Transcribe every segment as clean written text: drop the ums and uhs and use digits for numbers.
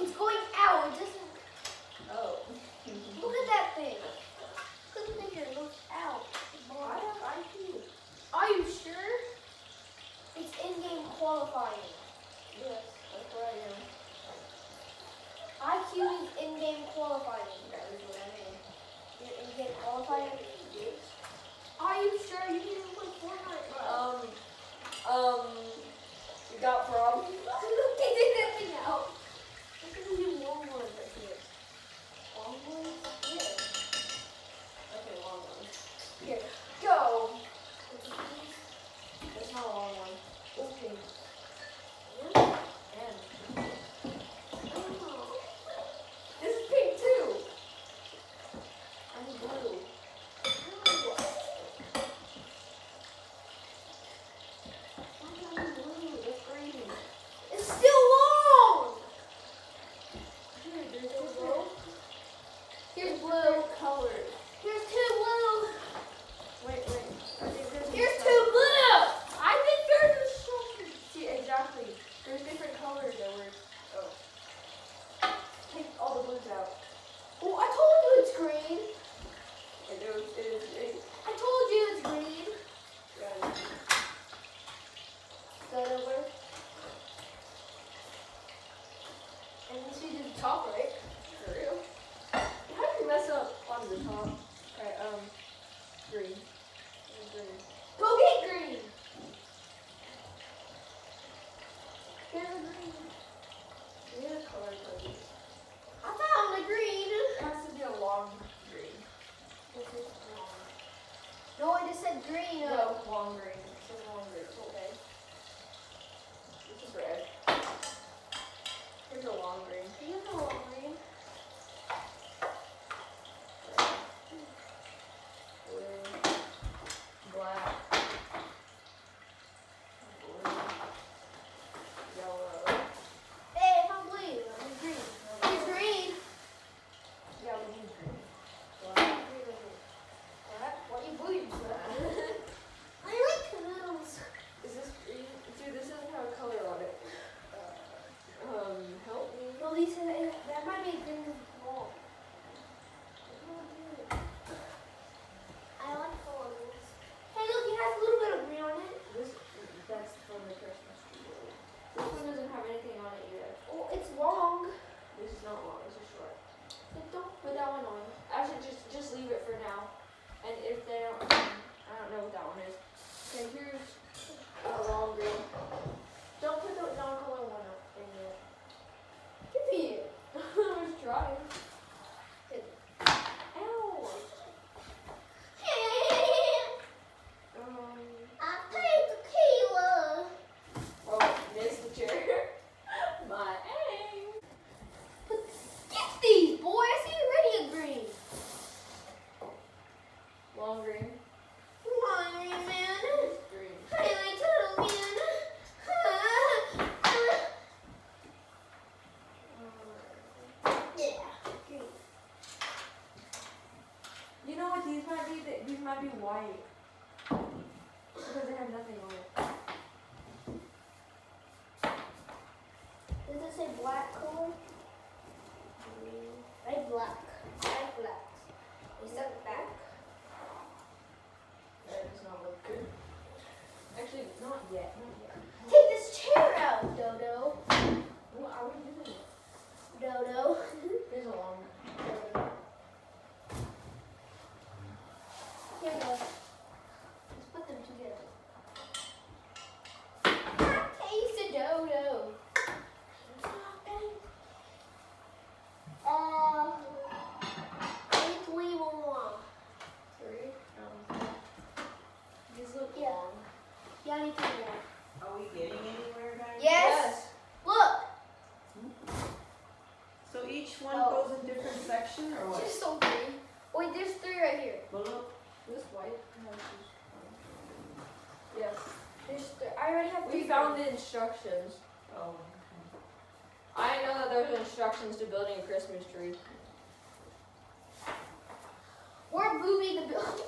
It's going out. It doesn't. Oh. Look at that thing. Look at the thing that goes out. I have IQ. Are you sure? It's in-game qualifying. Yes, that's what I am. IQ is in-game qualifying. That is what I mean. You're in-game qualifying? Yes. Are you sure you didn't play Fortnite? You got problems? Okay, take that thing out. Look at the long ones right here. Long ones? Yeah. Okay, long one. Here, go. That's not a long one. Okay. And Oh. this is pink too. I need blue. Why do I need blue? That's green. It's still long. Here, there's two blue. Here's blue. Different colors. Here's two blue. Wait. I think there's Here's two blue. I think there's instructions. See, exactly. There's different colors that were. Oh. Take all the blues out. Oh, I told you it's green. It is green. I told you it's green. Yeah. Start over. And you see the top, right? For real. How do you mess up on the top? Okay, green. Green. Go get green. Here's the green. Yeah, color coding. I found the green. It has to be a long green. This is long. No, I just said green. No, long green. It says long green. Okay. This is red. Here's a long green. Here's the long green. Blue. Black. Blue. Yellow. Hey, I found blue. I mean green. Here's green. Yeah, we need green. Black. Alright, what you blue? I like those. Is this green? Dude, this doesn't have a color on it. Help me. No, Lisa, that might be green as well. I like colors. Hey, look, it has a little bit of green on it. That's from the Christmas tree. This one doesn't have anything on it either. Oh, it's long. This is not long, this is short. But don't Put that one on. Actually, just leave it for now. And if they don't, I don't know what that one is. Okay, here's a long green. Don't put the non-color one up in yet. give me it. I was trying. Ow! I played tequila. Oh, missed the chair. My aim. Get these, boy. I see already a green. Long green. Come on, green man. Green. Hey, my turtle man. Yeah, green. You know what these might be? These might be white. Because they have nothing on it. Does it say black color? Right, black. Right, black. They stuck it back. That does not look good. Actually, not yet. Not yet. Take this chair out, Dodo. What are we doing? Dodo. Here's a long. Here we go. Let's put them together. Taste a dodo. Three more. Three. These look Yeah. long. Yeah, I need three more. Are we getting anywhere, guys? Yes. Look. So each one Oh. goes in different section or what? Just so green. Wait, there's three right here. Well, look. This white. Yes. There's three. I already have three. We found the instructions. Oh. I didn't know that there was instructions to building a Christmas tree. We're moving the building.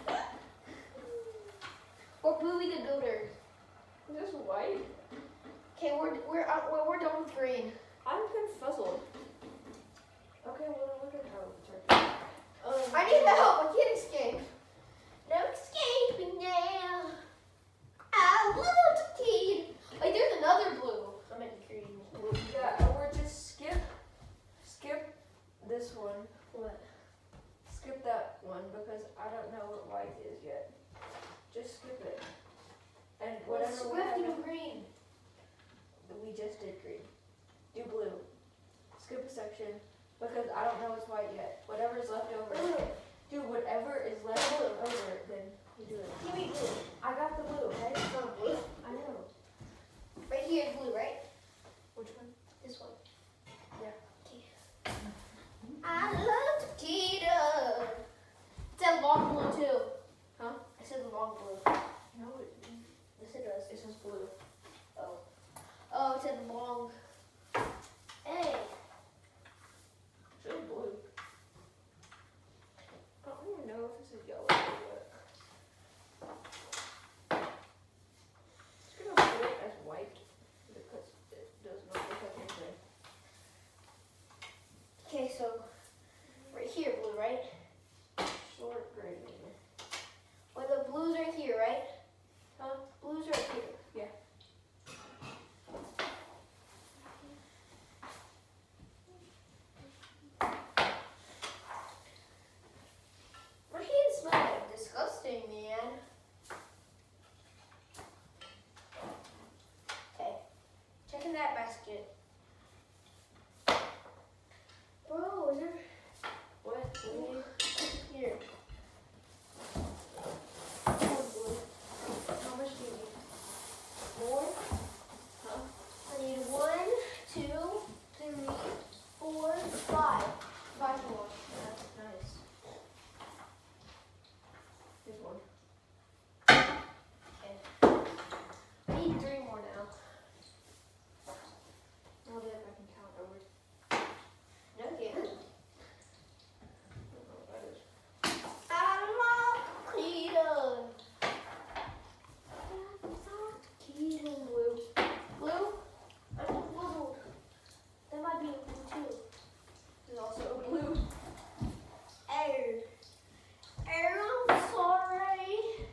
Or Booby the Builder. Just white. Okay, we're done with green. I'm confuzzled. Okay, well look at how it's I need help. I can't escape. No escaping now. I love to kid. Wait, there's another blue. I meant green. Yeah, or just skip this one. What? Skip that one because I don't know what white is yet. Just skip it. And whatever Let's we have, do green. we just did green. Do blue. Skip a section because I don't know what's white yet. Whatever's left over. Do whatever is left over, then you do it. Give me blue. I got the blue, okay? It's not blue. I know. Right here is blue, right? Which one? This one. Yeah. Okay. I love tequila. It said long blue too. Huh? I said long blue. No, Yes, it does. it says blue. Oh. Oh, it said long. Hey. It's really blue. I don't even know if this is yellow or what. I'm gonna put it as white because it does not look like anything. Okay, so right here, blue, right? Short green. Well, the blue's right here, right? Huh? Blue's right here. Yeah. My hands smell disgusting, man. Okay, checking that basket. Bro, is there What? Blue? here? Oh, blue. How much do you need? More? Huh? I need 1, 2, 3, 4, 5. 5 more. That's nice. Here's one. I need 3 more now. I'll see if I can count over. No, yeah. I don't know what that is. I love tequila. Tequila. Blue. Blue? I'm blue. That might be a blue too. There's also a blue. Air. Air, I'm sorry.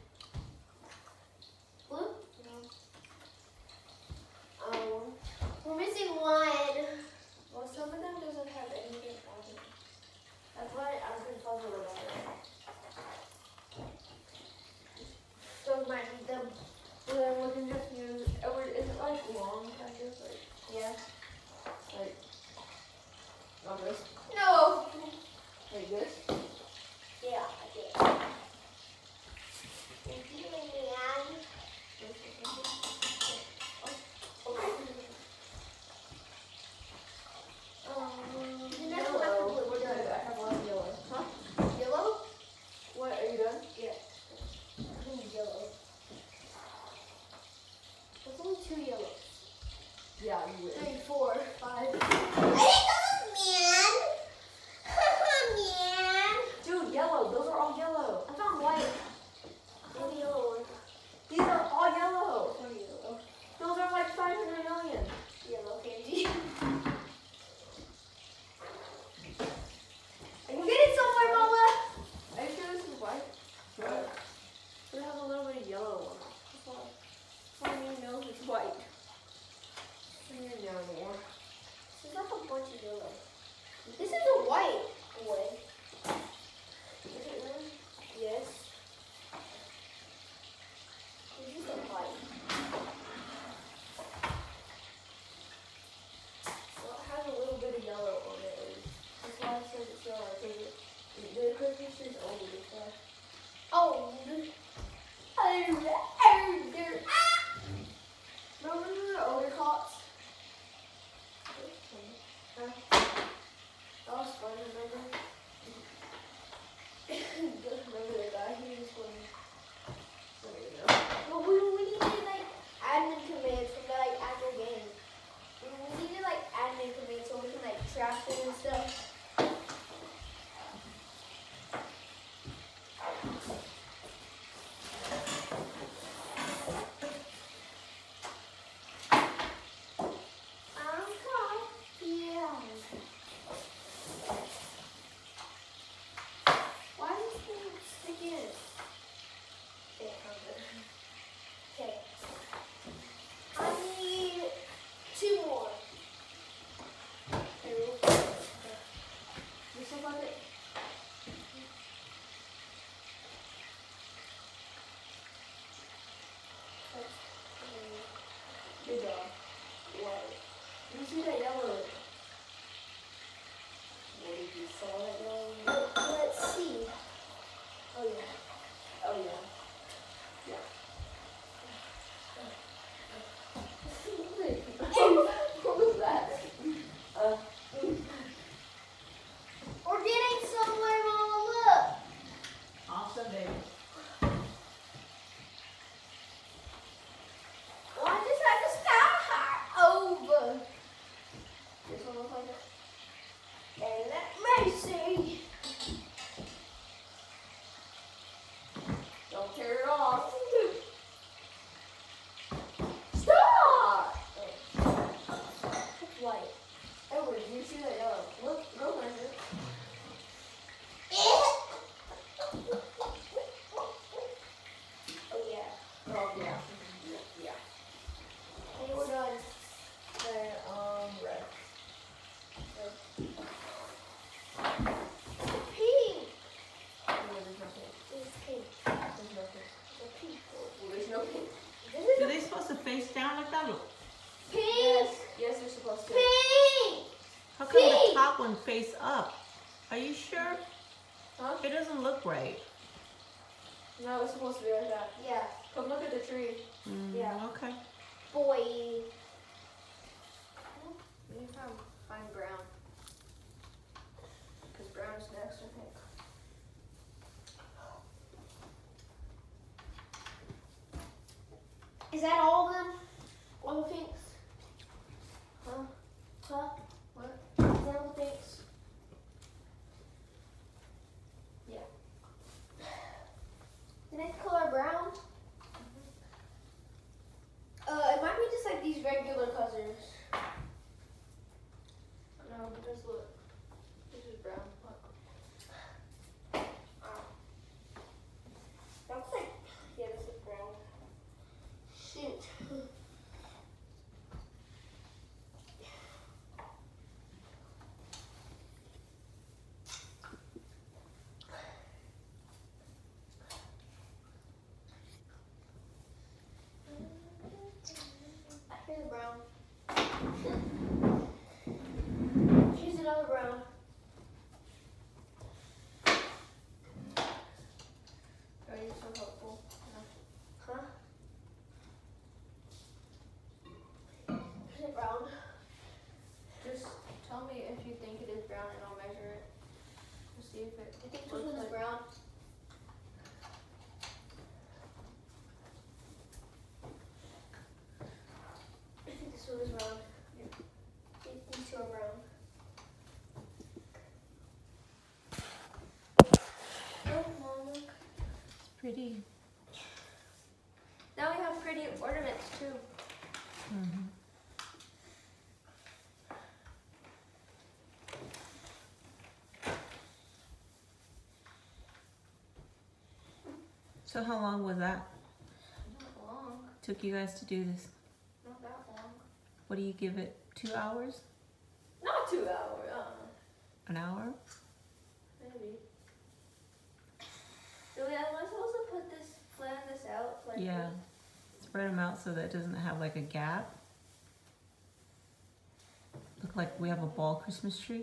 Blue? We're missing one. Well, some of them doesn't have anything on it. That's why I'm confuzzled about it. Those might be them. So then we can just use, is it like long kind of? Like, Yeah. like, not this, No. like this? Yeah, I did. Thank you, man. Okay. The next one has the blue. We're done. I have a lot of yellow. Huh? Yellow? What, are you done? Yeah. I need yellow. There's only 2 yellows. Yeah, you will. 3, 4, 5. I hate those, man. Man. Dude, yellow, those are all yellow. I found white. I found the yellow one. These are all yellow. I found yellow. Those are like 500 million. Yellow candy. Are you We're getting somewhere, Mama. Are you sure this is white? Good. It has a little bit of yellow on it. That's why. How do you know it's white? I need to know more. This is like a bunch of yellow. This is a white one. Is it really? Yes. This is a white. Well, it has a little bit of yellow on it. That's why I said it's yellow. Because the Christmas tree's old. That's why. Oh. Remember the older cops? That was fun. Remember you see that yellow? What did you saw that yellow? Let's see. Oh yeah. Oh yeah. What was that? We're getting somewhere, Mama. Look. Awesome, baby. Well, I just had to start over. This one looks like it. And let me see. Don't tear it off. Stop! It's white. Edward, do you see that yellow? Look, go measure. Oh yeah. Oh yeah. Yeah. Hey, we're done. Then red. Pink. No, there's no pink. It's pink. There's no pink. The pink. Well, there's no pink. This is Do they supposed to face down like that? pink. Yes, they're supposed to. Pink. How come the Pink. top one face up? Are you sure? Huh? It doesn't look right. No, it's supposed to be like that. Yeah. Come look at the tree. Yeah. Okay. Boy. We need to find brown. Because brown is next, I think. Is that all of them? All the pinks? Huh? Huh? What? Is that all the pinks? Yeah. The next color brown? It might be just like these regular colors. No, but just look. This is brown. Look. That's like, yeah, this is brown. Shoot. Here's a brown. Here's another brown. Are you so helpful? Huh? Here's a brown. Just tell me if you think it is brown and I'll measure it. To see if it I think this looks one's like brown. I think this one is brown. These two are brown. Oh, Mom, look. It's pretty. Now we have pretty ornaments too. So how long was that? Not long. Took you guys to do this? Not that long. What do you give it? 2 hours? Not 2 hours. An hour? Maybe. Really, am I supposed to put this, plan this out? Like Yeah. this? Spread them out so that it doesn't have like a gap. Look like we have a ball Christmas tree.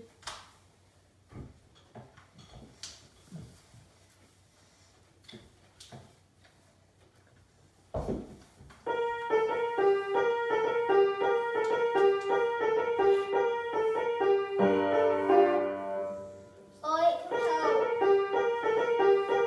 Oh, it comes out.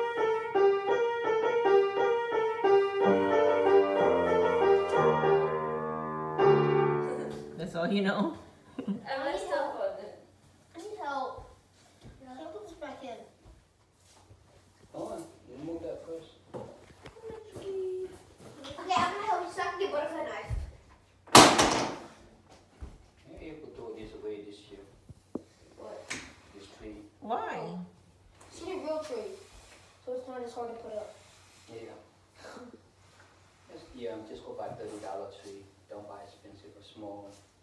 That's all you know? Am I still putting it? I need help. Can I put this back in? Hold on, you move that first. Okay, I'm gonna help you so I can get butterfly knife. Maybe you could throw this away this year, What? this tree. Why? She did real tree, so it's not as hard to put up. Yeah. Just go buy $30 tree. Don't buy expensive or small one.